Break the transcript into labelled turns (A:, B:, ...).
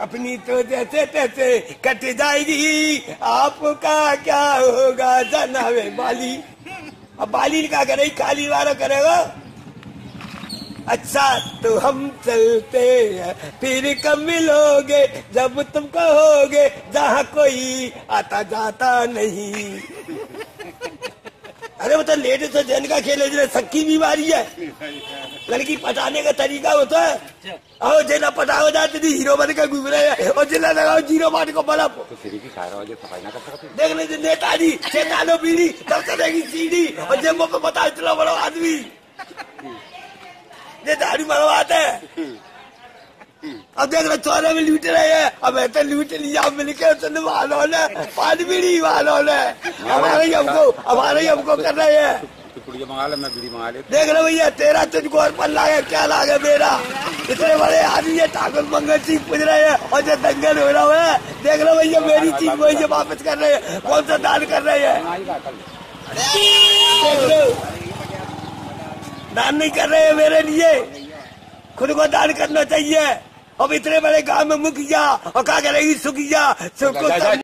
A: अपनी तो जैसे तैसे कट जाएगी, आपका क्या होगा जनाबे बाली। अब बाली क्या करे, काली वाला करेगा। अच्छा तो हम चलते हैं, फिर कब मिलोगे, जब तुम कहोगे जहाँ कोई आता जाता नहीं। अरे वो तो लेडीज तो जन का खेल है, सक्की बीमारी है, लड़की पटाने का तरीका होता है। और जिला पटाओ जाते थी हीरो बन के घूम रहे हैं, और जिला लगाओ जीरो बाट को बड़ा देख ले नेताजी चेतानो पीढ़ी तब चलेगी सीढ़ी, और जेबों पे बता इतना बड़ा आदमी ये दाढ़ी मरवाते है। अब देख रहे चौरे में लूट रहे हैं, अब ऐसे लूट लिया मिलके वालों ने, पानी बीड़ी वालों ने हमारे ही हमको कर रहे हैं। देख रहे भैया तेरा तुझको और पल्ला है, क्या लागे मेरा। इतने बड़े आदमी है ठाकुर मंगल सिंह पूछ रहे हैं, और जो दंगल हो रहा है देख रहे भैया मेरी चीज वही वापस कर रहे हैं। कौन सा दान कर रहे हैं, दान नहीं कर रहे हैं मेरे लिए, खुद को दान करना चाहिए। अब इतने बड़े गांव में मुखिया और क्या करेगी सुखिया, सबको